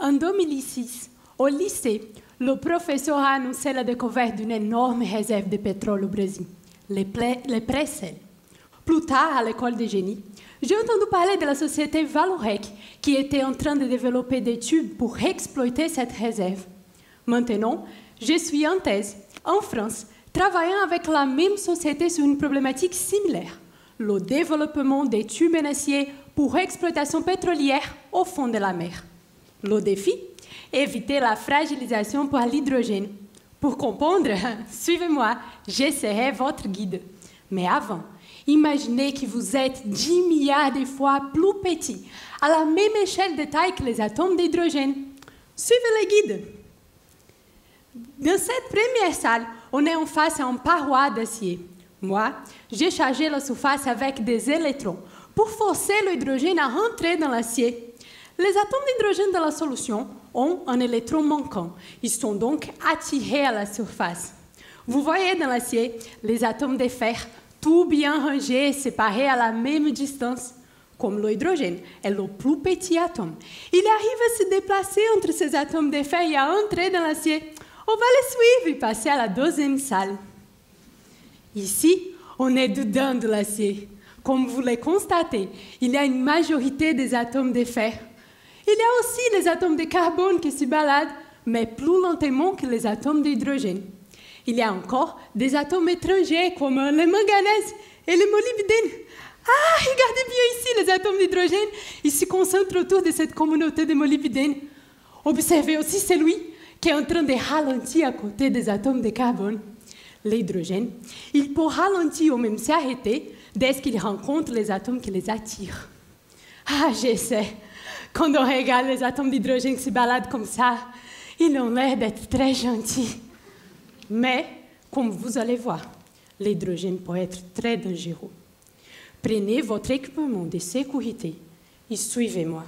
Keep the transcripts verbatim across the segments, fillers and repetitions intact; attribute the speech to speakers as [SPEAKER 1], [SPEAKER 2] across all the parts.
[SPEAKER 1] En deux mille six, au lycée, le professeur a annoncé la découverte d'une énorme réserve de pétrole au Brésil, les, les pré-sels. Plus tard, à l'école de génie, j'ai entendu parler de la société Vallourec, qui était en train de développer des tubes pour exploiter cette réserve. Maintenant, je suis en thèse, en France, travaillant avec la même société sur une problématique similaire, le développement des tubes en acier pour exploitation pétrolière au fond de la mer. Le défi, éviter la fragilisation par l'hydrogène. Pour comprendre, suivez-moi, je serai votre guide. Mais avant, imaginez que vous êtes dix milliards de fois plus petit, à la même échelle de taille que les atomes d'hydrogène. Suivez le guide. Dans cette première salle, on est en face à une paroi d'acier. Moi, j'ai chargé la surface avec des électrons pour forcer l'hydrogène à rentrer dans l'acier. Les atomes d'hydrogène de la solution ont un électron manquant. Ils sont donc attirés à la surface. Vous voyez dans l'acier les atomes de fer, tout bien rangés et séparés à la même distance. Comme l'hydrogène est le plus petit atome, il arrive à se déplacer entre ces atomes de fer et à entrer dans l'acier. On va les suivre et passer à la deuxième salle. Ici, on est dedans de l'acier. Comme vous le constatez, il y a une majorité des atomes de fer. Il y a aussi les atomes de carbone qui se baladent, mais plus lentement que les atomes d'hydrogène. Il y a encore des atomes étrangers comme le manganèse et le molybdène. Ah, regardez bien ici les atomes d'hydrogène. Ils se concentrent autour de cette communauté de molybdène. Observez aussi celui qui est en train de ralentir à côté des atomes de carbone. L'hydrogène, il peut ralentir ou même s'arrêter dès qu'il rencontre les atomes qui les attirent. Ah, je sais, quand on regarde les atomes d'hydrogène qui se baladent comme ça, ils ont l'air d'être très gentils. Mais, comme vous allez voir, l'hydrogène peut être très dangereux. Prenez votre équipement de sécurité et suivez-moi.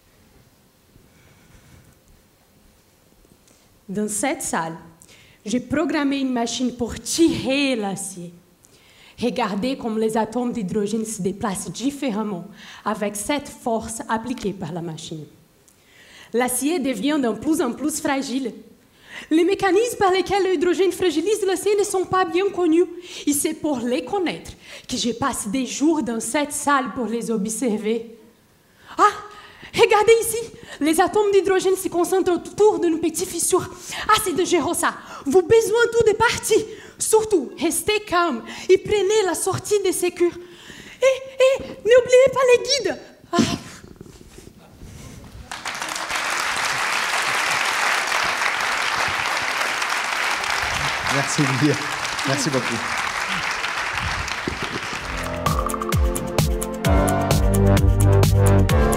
[SPEAKER 1] Dans cette salle, j'ai programmé une machine pour tirer l'acier. Regardez comme les atomes d'hydrogène se déplacent différemment avec cette force appliquée par la machine. L'acier devient de plus en plus fragile. Les mécanismes par lesquels l'hydrogène fragilise l'acier ne sont pas bien connus. Et c'est pour les connaître que je passe des jours dans cette salle pour les observer. Ah! Regardez ici, les atomes d'hydrogène se concentrent autour d'une petite fissure. Ah, c'est dangereux ça. Vous avez besoin tout de partir. Surtout, restez calme et prenez la sortie de sécurité. Et, et n'oubliez pas les guides. Ah.
[SPEAKER 2] Merci Olivier. Merci beaucoup.
[SPEAKER 3] Thank you.